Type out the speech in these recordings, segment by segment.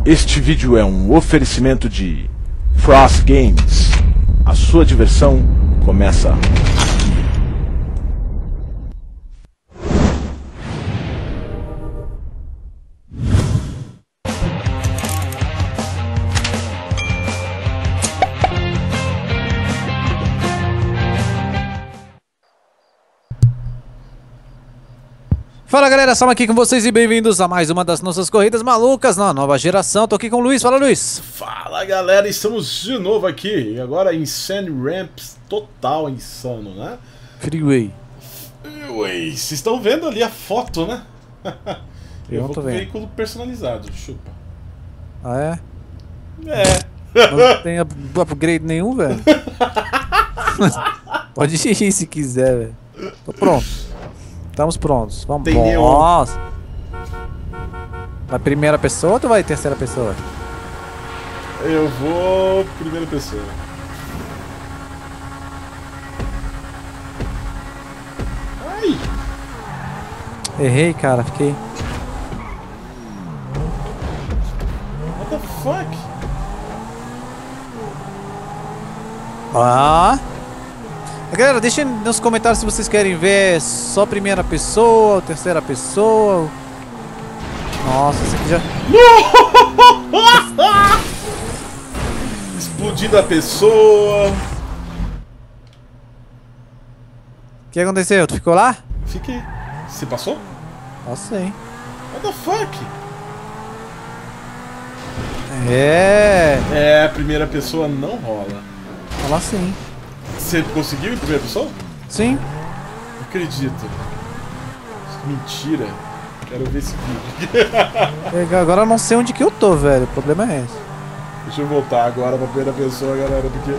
Este vídeo é um oferecimento de Frost Games. A sua diversão começa aqui. Fala galera, estamos aqui com vocês e bem-vindos a mais uma das nossas corridas malucas na nova geração. Tô aqui com o Luiz, fala Luiz. Fala galera, estamos de novo aqui, e agora Insane Ramps total insano, né? Freeway. Ui, vocês estão vendo ali a foto, né? Eu vou tô com vendo. veículo personalizado, chupa. Ah é? É. Não tem upgrade nenhum, velho. Pode ir se quiser, velho. Tô pronto. Estamos prontos. Vamos. Tem Nossa. Vai primeira pessoa ou tu vai terceira pessoa? Eu vou primeira pessoa. Ai! Errei, cara. Fiquei. What the fuck? Ah. Galera, deixem nos comentários se vocês querem ver só primeira pessoa ou terceira pessoa. Nossa, isso aqui já... Explodindo a pessoa. O que aconteceu? Tu ficou lá? Fiquei. Você passou? Passei. What the fuck? É. A primeira pessoa não rola. Fala sim. Você conseguiu em primeira pessoa? Sim. Não acredito. Mentira. Quero ver esse vídeo. Agora eu não sei onde que eu tô, velho. O problema é esse. Deixa eu voltar agora pra primeira pessoa, galera, porque...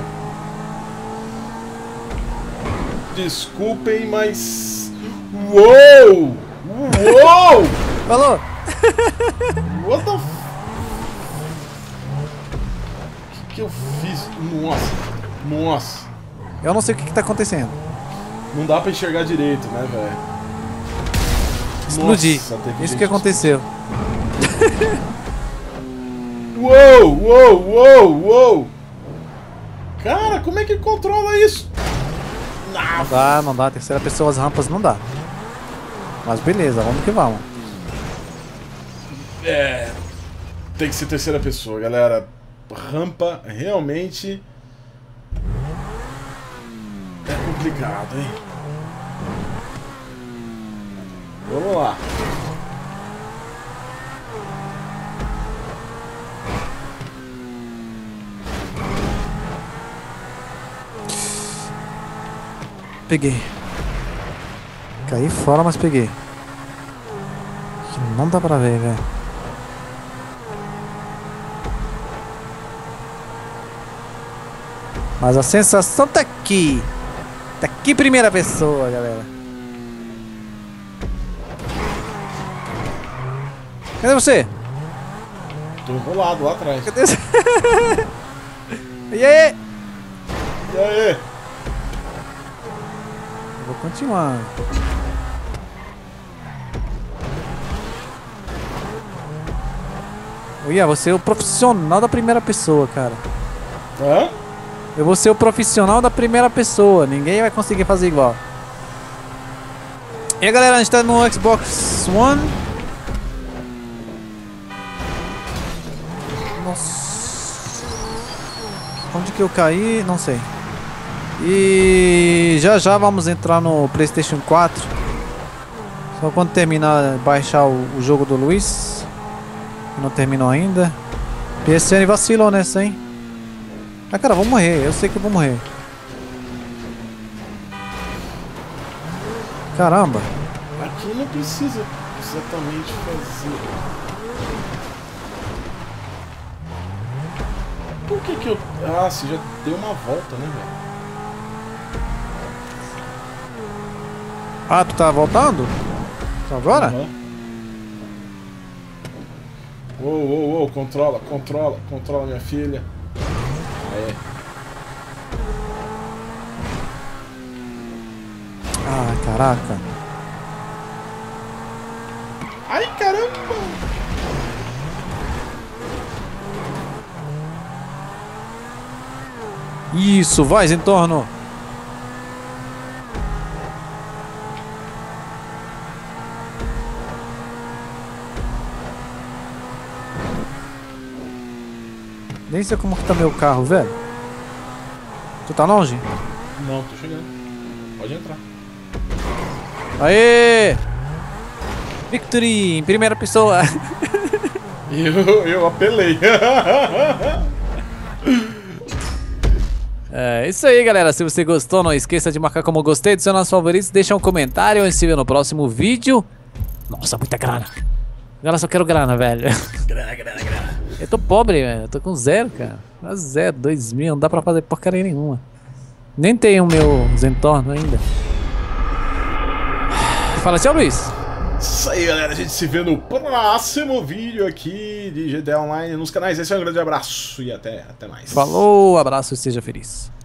Desculpem, mas... Uou! Uou! Falou! What the f... que eu fiz? Nossa. Nossa. Eu não sei o que tá acontecendo. Não dá pra enxergar direito, né, velho? Explodi. Nossa, teve Isso gente que aconteceu. Uou, uou, uou, uou! Cara, como é que controla isso? Não dá. Terceira pessoa, as rampas não dá. Mas beleza, vamos que vamos. É. Tem que ser terceira pessoa, galera. Rampa realmente. É complicado, hein? Vamos lá. Peguei. Caí fora, mas peguei. Não dá pra ver, velho. Mas a sensação tá aqui. Tá aqui primeira pessoa, galera. Cadê você? Tô enrolado lá atrás. Cadê você? E aí? E aí? Vou continuar. Uia, você é o profissional da primeira pessoa, cara. Hã? Eu vou ser o profissional da primeira pessoa. Ninguém vai conseguir fazer igual. E aí, galera, a gente tá no Xbox One. Nossa. Onde que eu caí? Não sei. E já vamos entrar no PlayStation 4. Só quando terminar, baixar o jogo do Luiz. Não terminou ainda. PSN vacilou nessa, hein? Ah, cara, eu vou morrer. Eu sei que eu vou morrer. Caramba. Aqui não precisa exatamente fazer. Por que que eu... Ah, você já deu uma volta, né, velho? Ah, tu tá voltando? Então agora? Uhum. Uou, uou, uou, controla minha filha. Aê. Ah, caraca. Ai, caramba! Isso, vai, Zentorno. Nem sei como que tá meu carro, velho. Tu tá longe? Não, tô chegando. Pode entrar. Aê! Victory em primeira pessoa. Eu apelei. É isso aí, galera. Se você gostou, não esqueça de marcar como gostei, adicionar os favoritos, deixar um comentário e se vê no próximo vídeo. Nossa, muita grana. Agora só quero grana, velho. Grana. Eu tô pobre, velho. Eu tô com 0, cara. Quase 0, 2.000. Não dá pra fazer porcaria nenhuma. Nem tenho o meu Zentorno ainda. Fala, tchau, Luiz. Isso aí, galera. A gente se vê no próximo vídeo aqui de GTA Online nos canais. Esse é um grande abraço e até mais. Falou, abraço e seja feliz.